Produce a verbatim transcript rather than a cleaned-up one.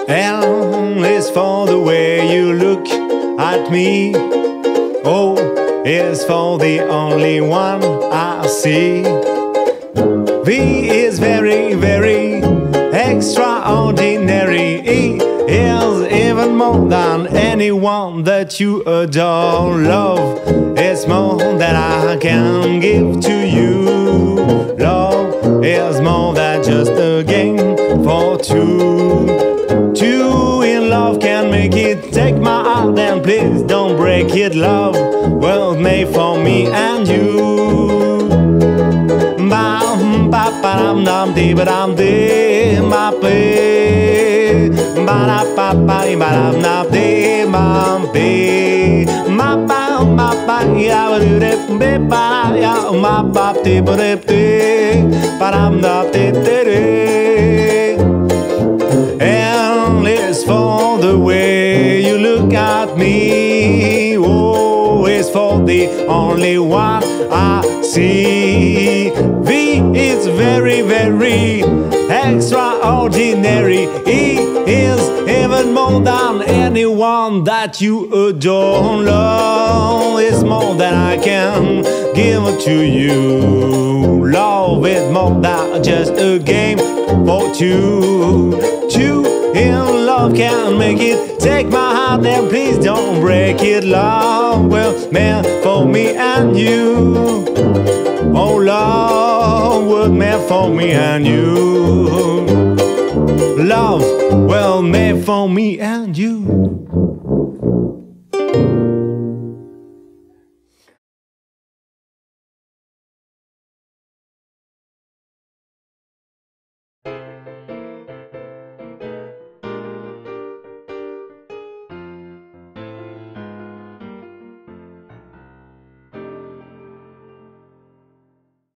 L is for the way you look at me. O is for the only one I see. V is very, very extraordinary. E is even more than anyone that you adore. Love is more than I can give to you. Love is more than just a game for two. Two in love can make it. Take my heart and please don't break it. Love was made for me and you. Bam, ba ba dum dum dee ba dum dee ba be ba da ba ba ba dum dum dee ba be ma ba ma ba ya ba do de be ba ya ma ba dee ba de dee ba dum dum dee dee. L is for the way you look at me. O is for the only one I see. V is very, very extraordinary. E is even more than anyone that you adore. Love is more than I can give to you. Love is more than just a game for two. Two in love can make it. Take my heart and please don't break it. Love was meant for me and you. Oh, love was meant for me and you. Love was made for me and you.